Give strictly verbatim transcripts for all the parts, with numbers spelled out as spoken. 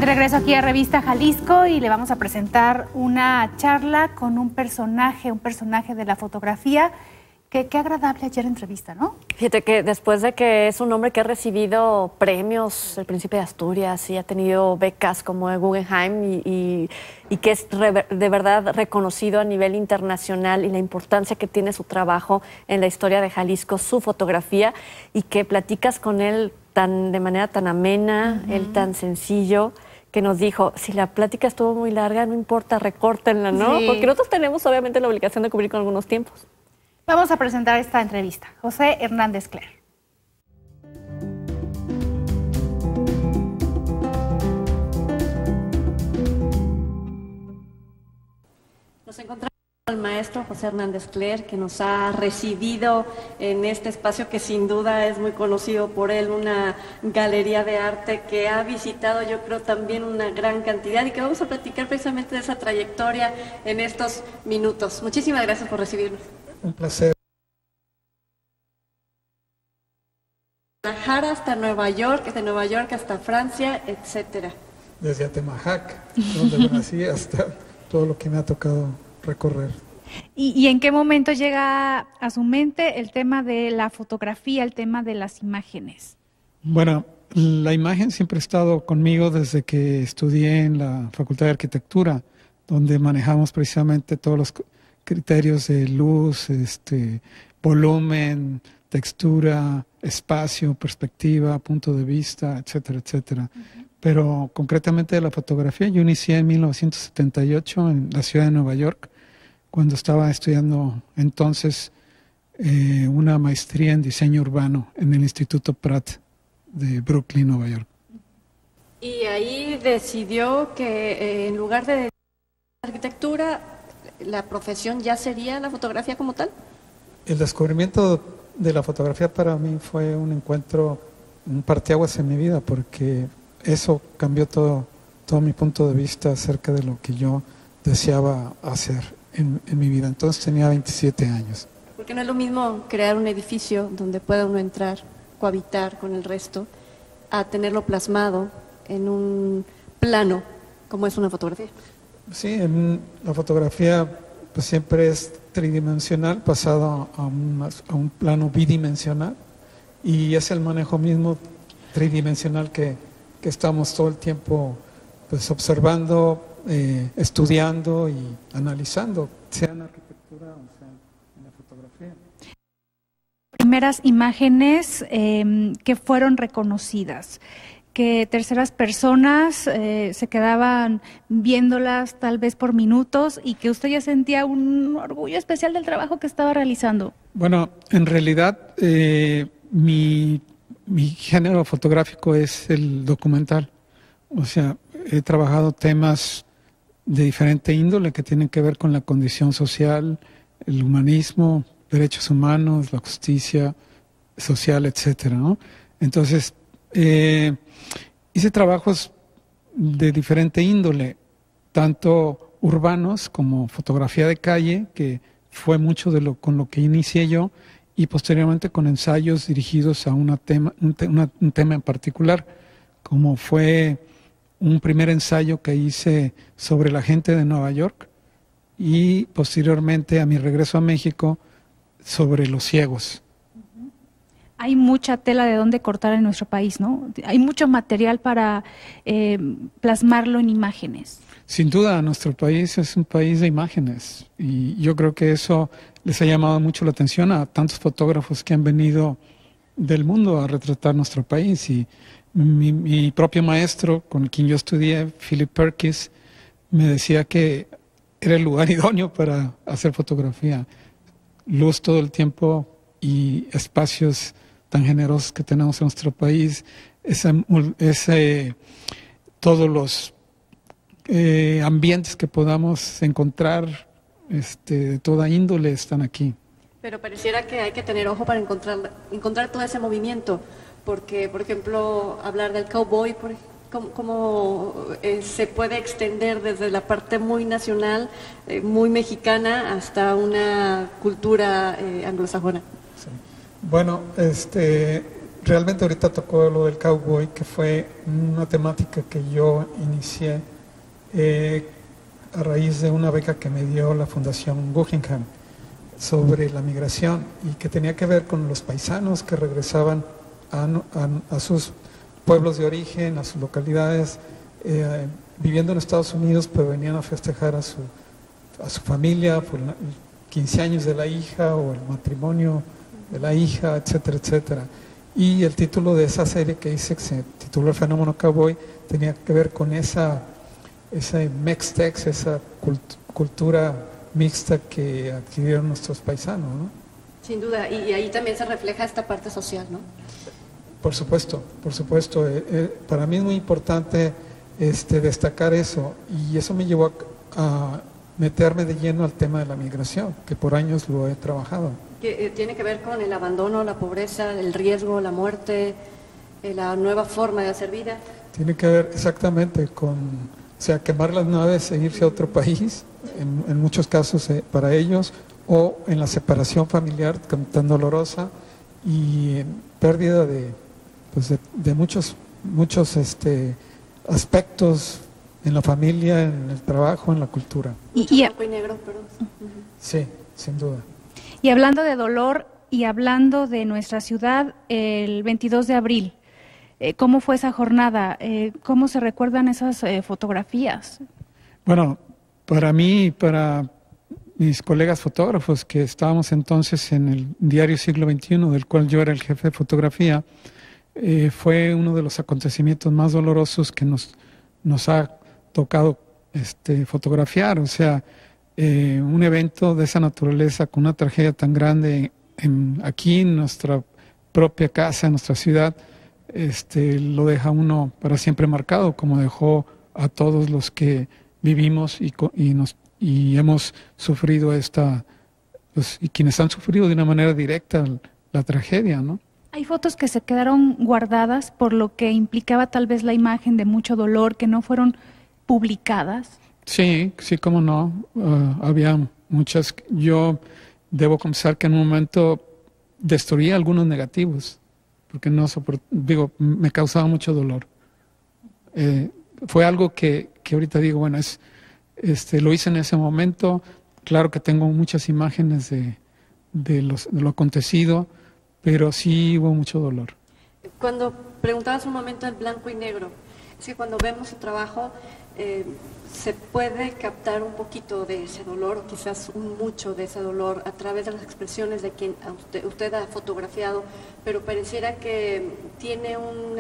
De regreso aquí a Revista Jalisco y le vamos a presentar una charla con un personaje, un personaje de la fotografía. Que, qué agradable ayer entrevista, ¿no? Fíjate que después de que es un hombre que ha recibido premios, el Príncipe de Asturias, y ha tenido becas como el Guggenheim y, y, y que es re, de verdad reconocido a nivel internacional y la importancia que tiene su trabajo en la historia de Jalisco, su fotografía, y que platicas con él tan, de manera tan amena, uh-huh. él tan sencillo, que nos dijo, si la plática estuvo muy larga, no importa, recórtenla, ¿no? Sí. Porque nosotros tenemos obviamente la obligación de cubrir con algunos tiempos. Vamos a presentar esta entrevista. José Hernández Cler. Nos encontramos con el maestro José Hernández Cler, que nos ha recibido en este espacio que sin duda es muy conocido por él, una galería de arte que ha visitado yo creo también una gran cantidad y que vamos a platicar precisamente de esa trayectoria en estos minutos. Muchísimas gracias por recibirnos. Un placer. Guadalajara hasta Nueva York, desde Nueva York hasta Francia, etcétera. Desde Atemajac, donde nací, hasta todo lo que me ha tocado recorrer. ¿Y, ¿Y en qué momento llega a su mente el tema de la fotografía, el tema de las imágenes? Bueno, la imagen siempre ha estado conmigo desde que estudié en la Facultad de Arquitectura, donde manejamos precisamente todos los criterios de luz, este, volumen, textura, espacio, perspectiva, punto de vista, etcétera, etcétera. Uh-huh. Pero concretamente de la fotografía, yo inicié en mil novecientos setenta y ocho en la ciudad de Nueva York, cuando estaba estudiando entonces eh, una maestría en diseño urbano en el Instituto Pratt de Brooklyn, Nueva York. Y ahí decidió que eh, en lugar de arquitectura, ¿la profesión ya sería la fotografía como tal? El descubrimiento de la fotografía para mí fue un encuentro, un parteaguas en mi vida, porque eso cambió todo, todo mi punto de vista acerca de lo que yo deseaba hacer en, en mi vida. Entonces tenía veintisiete años. Porque no es lo mismo crear un edificio donde pueda uno entrar, cohabitar con el resto, a tenerlo plasmado en un plano como es una fotografía. Sí, en la fotografía pues siempre es tridimensional pasado a un, a un plano bidimensional, y es el manejo mismo tridimensional que, que estamos todo el tiempo pues observando, eh, estudiando y analizando, sea en arquitectura o sea en la fotografía. Primeras imágenes eh, que fueron reconocidas, que terceras personas eh, se quedaban viéndolas tal vez por minutos y que usted ya sentía un orgullo especial del trabajo que estaba realizando. Bueno, en realidad eh, mi, mi género fotográfico es el documental. O sea, he trabajado temas de diferente índole que tienen que ver con la condición social, el humanismo, derechos humanos, la justicia social, etcétera, ¿no? Entonces, eh, hice trabajos de diferente índole, tanto urbanos como fotografía de calle, que fue mucho de lo con lo que inicié yo, y posteriormente con ensayos dirigidos a una tema, un, te, una, un tema en particular, como fue un primer ensayo que hice sobre la gente de Nueva York, y posteriormente a mi regreso a México sobre los ciegos. Hay mucha tela de dónde cortar en nuestro país, ¿no? Hay mucho material para eh, plasmarlo en imágenes. Sin duda, nuestro país es un país de imágenes, y yo creo que eso les ha llamado mucho la atención a tantos fotógrafos que han venido del mundo a retratar nuestro país. Y mi, mi propio maestro, con quien yo estudié, Philip Perkins, me decía que era el lugar idóneo para hacer fotografía. Luz todo el tiempo y espacios tan generosos que tenemos en nuestro país, ese, ese, todos los eh, ambientes que podamos encontrar este, de toda índole están aquí. Pero pareciera que hay que tener ojo para encontrar, encontrar todo ese movimiento, porque, por ejemplo, hablar del cowboy, por, cómo, cómo eh, se puede extender desde la parte muy nacional, eh, muy mexicana, hasta una cultura eh, anglosajona. Sí. Bueno, este, realmente ahorita tocó lo del cowboy, que fue una temática que yo inicié eh, a raíz de una beca que me dio la Fundación Guggenheim sobre la migración y que tenía que ver con los paisanos que regresaban a, a, a sus pueblos de origen, a sus localidades, eh, viviendo en Estados Unidos, pero venían a festejar a su, a su familia por el quince años de la hija o el matrimonio de la hija, etcétera, etcétera. Y el título de esa serie que hice, que se tituló El Fenómeno Cowboy, tenía que ver con esa, esa mixtex, esa cult cultura mixta que adquirieron nuestros paisanos, ¿no? Sin duda, y, y ahí también se refleja esta parte social, ¿no? Por supuesto, por supuesto. Eh, eh, para mí es muy importante este, destacar eso, y eso me llevó a, a meterme de lleno al tema de la migración, que por años lo he trabajado. Que eh, tiene que ver con el abandono, la pobreza, el riesgo, la muerte, eh, la nueva forma de hacer vida. Tiene que ver exactamente con, o sea, quemar las naves e irse a otro país, en, en muchos casos eh, para ellos, o en la separación familiar tan dolorosa y en pérdida de, pues de, de muchos, muchos este, aspectos en la familia, en el trabajo, en la cultura. Y, y, blanco y negro, perdón. Sí, sin duda. Y hablando de dolor y hablando de nuestra ciudad, el veintidós de abril, eh, ¿cómo fue esa jornada? Eh, ¿Cómo se recuerdan esas eh, fotografías? Bueno, para mí y para mis colegas fotógrafos, que estábamos entonces en el diario Siglo veintiuno, del cual yo era el jefe de fotografía, eh, fue uno de los acontecimientos más dolorosos que nos, nos ha tocado este, fotografiar. O sea, eh, un evento de esa naturaleza con una tragedia tan grande en, aquí en nuestra propia casa, en nuestra ciudad, este, lo deja uno para siempre marcado, como dejó a todos los que vivimos y, y, nos, y hemos sufrido esta, pues, y quienes han sufrido de una manera directa la tragedia, ¿no? Hay fotos que se quedaron guardadas por lo que implicaba tal vez la imagen de mucho dolor, que no fueron publicadas. Sí, sí, cómo no. Uh, había muchas. Yo debo confesar que en un momento destruí algunos negativos, porque no soport, digo, me causaba mucho dolor. Eh, fue algo que, que ahorita digo, bueno, es, este, lo hice en ese momento. Claro que tengo muchas imágenes de, de, los, de lo acontecido, pero sí hubo mucho dolor. Cuando preguntabas un momento en blanco y negro, es que cuando vemos su trabajo eh, se puede captar un poquito de ese dolor, o quizás un mucho de ese dolor a través de las expresiones de quien usted, usted ha fotografiado, pero pareciera que tiene un,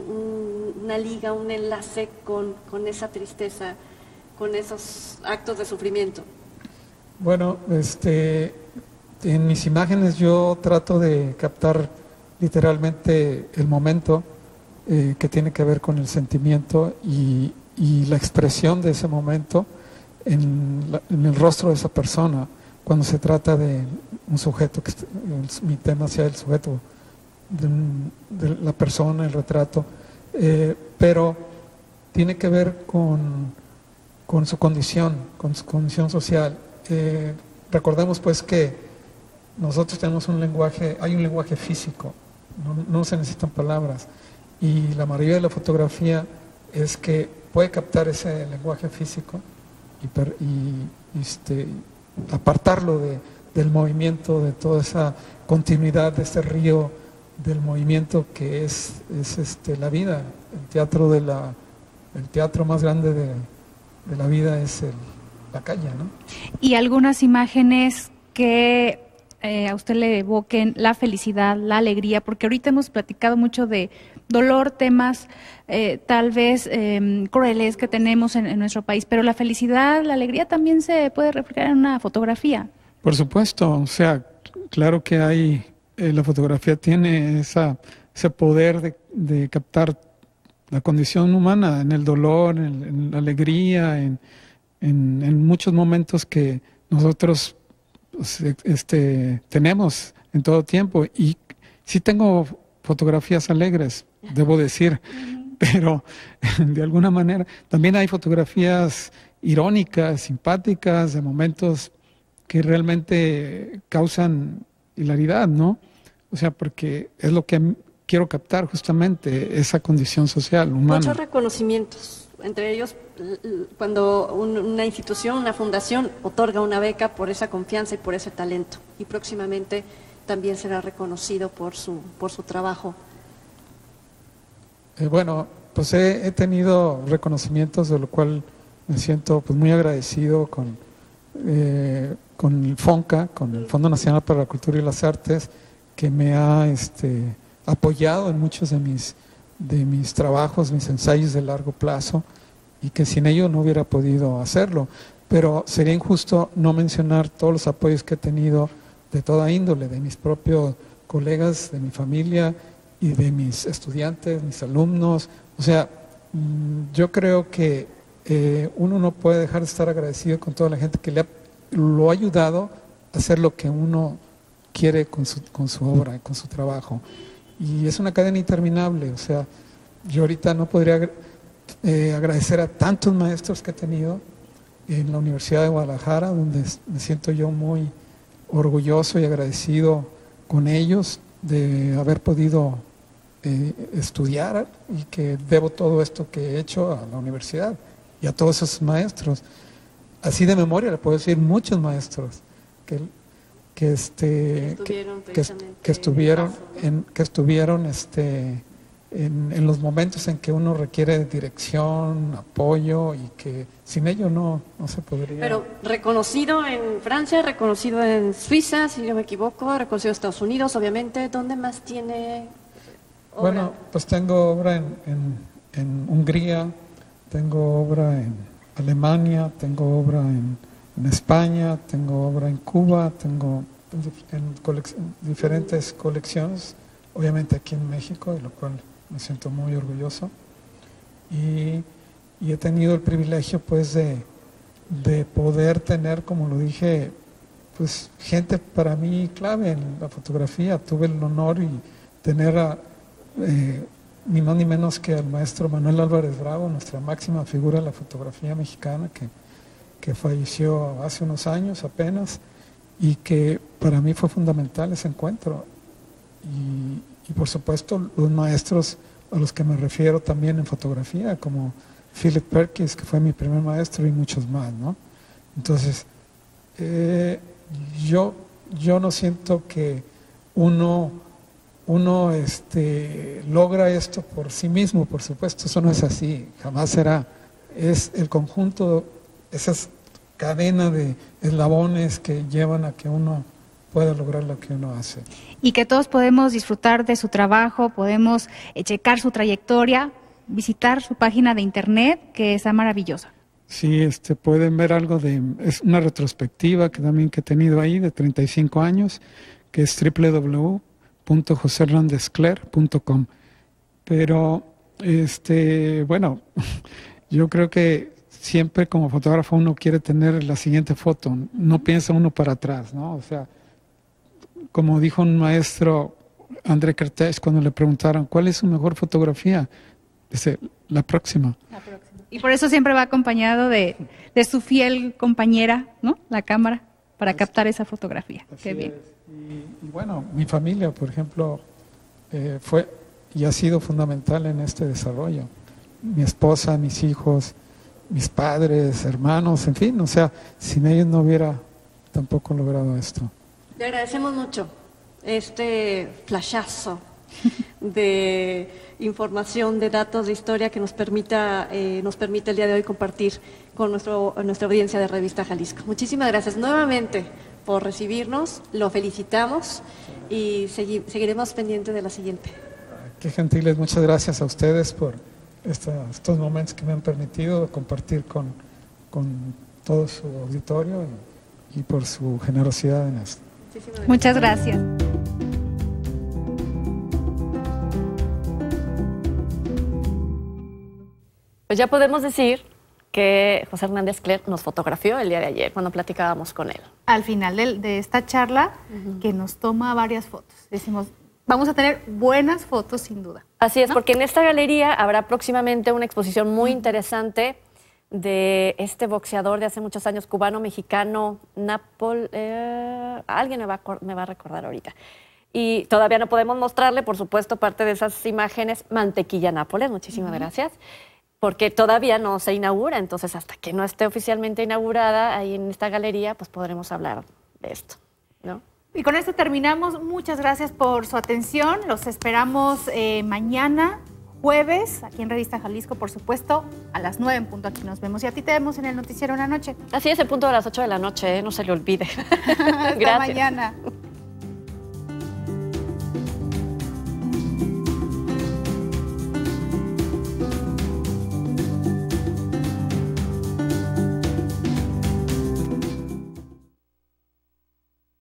un, una liga, un enlace con, con esa tristeza, con esos actos de sufrimiento. Bueno, este, en mis imágenes yo trato de captar literalmente el momento eh, que tiene que ver con el sentimiento y, y la expresión de ese momento en, la, en el rostro de esa persona, cuando se trata de un sujeto, que el, mi tema sea el sujeto, de, de la persona, el retrato, eh, pero tiene que ver con, con su condición, con su condición social. Eh, recordemos pues que nosotros tenemos un lenguaje, hay un lenguaje físico, no, no se necesitan palabras, y la maravilla de la fotografía es que puede captar ese lenguaje físico y, per, y este, apartarlo de, del movimiento, de toda esa continuidad de este río del movimiento que es, es este, la vida. El teatro, de la, el teatro más grande de, de la vida es el, la calle, ¿no? Y algunas imágenes que eh, a usted le evoquen la felicidad, la alegría, porque ahorita hemos platicado mucho de dolor, temas eh, tal vez eh, crueles que tenemos en, en nuestro país, pero la felicidad, la alegría también se puede reflejar en una fotografía. Por supuesto, o sea, claro que hay, eh, la fotografía tiene esa, ese poder de, de captar la condición humana en el dolor, en, en la alegría, en, en, en muchos momentos que nosotros pues, este, tenemos en todo tiempo. Y sí tengo fotografías alegres, debo decir, pero de alguna manera también hay fotografías irónicas, simpáticas, de momentos que realmente causan hilaridad, ¿no? O sea, porque es lo que quiero captar justamente esa condición social, humana. Muchos reconocimientos, entre ellos cuando un, una institución, una fundación otorga una beca por esa confianza y por ese talento, y próximamente también será reconocido por su, por su trabajo. Eh, bueno, pues he, he tenido reconocimientos, de lo cual me siento pues muy agradecido con, eh, con el FONCA, con el Fondo Nacional para la Cultura y las Artes, que me ha este, apoyado en muchos de mis, de mis trabajos, mis ensayos de largo plazo, y que sin ello no hubiera podido hacerlo. Pero sería injusto no mencionar todos los apoyos que he tenido de toda índole, de mis propios colegas, de mi familia y de mis estudiantes, mis alumnos. O sea, yo creo que eh, uno no puede dejar de estar agradecido con toda la gente que le ha, lo ha ayudado a hacer lo que uno quiere con su, con su obra, con su trabajo. Y es una cadena interminable. O sea, yo ahorita no podría eh, agradecer a tantos maestros que he tenido en la Universidad de Guadalajara, donde me siento yo muy orgulloso y agradecido con ellos de haber podido eh, estudiar, y que debo todo esto que he hecho a la universidad y a todos esos maestros. Así de memoria le puedo decir muchos maestros que, que, este, estuvieron que, que estuvieron, en, que estuvieron este, en, en los momentos en que uno requiere dirección, apoyo, y que sin ello no, no se podría. Pero reconocido en Francia, reconocido en Suiza, si no me equivoco, reconocido en Estados Unidos, obviamente. ¿Dónde más tiene obra? Bueno, pues tengo obra en, en, en Hungría, tengo obra en Alemania, tengo obra en, en España, tengo obra en Cuba, tengo en colec diferentes colecciones, obviamente aquí en México, de lo cual me siento muy orgulloso. Y, y he tenido el privilegio pues de, de poder tener, como lo dije, pues gente para mí clave en la fotografía. Tuve el honor y tener a eh, ni más ni menos que al maestro Manuel Álvarez Bravo, nuestra máxima figura de la fotografía mexicana, que, que falleció hace unos años apenas, y que para mí fue fundamental ese encuentro. Y, y por supuesto los maestros a los que me refiero también en fotografía, como Philip Perkins, que fue mi primer maestro, y muchos más, ¿no? Entonces, eh, yo, yo no siento que uno, uno este, logra esto por sí mismo, por supuesto, eso no es así, jamás será. Es el conjunto, esas cadenas de eslabones que llevan a que uno pueda lograr lo que uno hace. Y que todos podemos disfrutar de su trabajo, podemos eh, checar su trayectoria, visitar su página de internet, que está maravillosa. Sí, este, pueden ver algo de, es una retrospectiva que también que he tenido ahí de treinta y cinco años, que es doble u doble u doble u punto jose hernández cler punto com. Pero, este, bueno, yo creo que siempre como fotógrafo uno quiere tener la siguiente foto, no piensa uno para atrás, ¿no? O sea, como dijo un maestro, André Kertész, cuando le preguntaron cuál es su mejor fotografía, dice, la próxima. La próxima. Y por eso siempre va acompañado de, de su fiel compañera, ¿no? La cámara, para así, captar esa fotografía. Qué bien. Y, y bueno, mi familia, por ejemplo, eh, fue y ha sido fundamental en este desarrollo. Mi esposa, mis hijos, mis padres, hermanos, en fin, o sea, sin ellos no hubiera tampoco logrado esto. Le agradecemos mucho este flashazo de información, de datos, de historia que nos permita, eh, nos permite el día de hoy compartir con nuestro, nuestra audiencia de Revista Jalisco. Muchísimas gracias nuevamente por recibirnos, lo felicitamos y segui seguiremos pendientes de la siguiente. Qué gentiles, muchas gracias a ustedes por esta, estos momentos que me han permitido compartir con, con todo su auditorio y, y por su generosidad en esto. Muchas gracias. Pues ya podemos decir que José Hernández Cler nos fotografió el día de ayer cuando platicábamos con él. Al final de, de esta charla, uh-huh, que nos toma varias fotos. Decimos, vamos a tener buenas fotos sin duda. Así es, ¿no? Porque en esta galería habrá próximamente una exposición muy interesante de este boxeador de hace muchos años, cubano-mexicano, Napol... Eh, alguien me va, a, me va a recordar ahorita. Y todavía no podemos mostrarle, por supuesto, parte de esas imágenes, Mantequilla Nápoles, muchísimas uh-huh. gracias, porque todavía no se inaugura, entonces hasta que no esté oficialmente inaugurada ahí en esta galería, pues podremos hablar de esto, ¿no? Y con esto terminamos. Muchas gracias por su atención. Los esperamos eh, mañana, jueves, aquí en Revista Jalisco, por supuesto, a las nueve en punto. Aquí nos vemos y a ti te vemos en el Noticiero en la Noche. Así es, el punto de las ocho de la noche, ¿eh? No se le olvide. Hasta Gracias. mañana.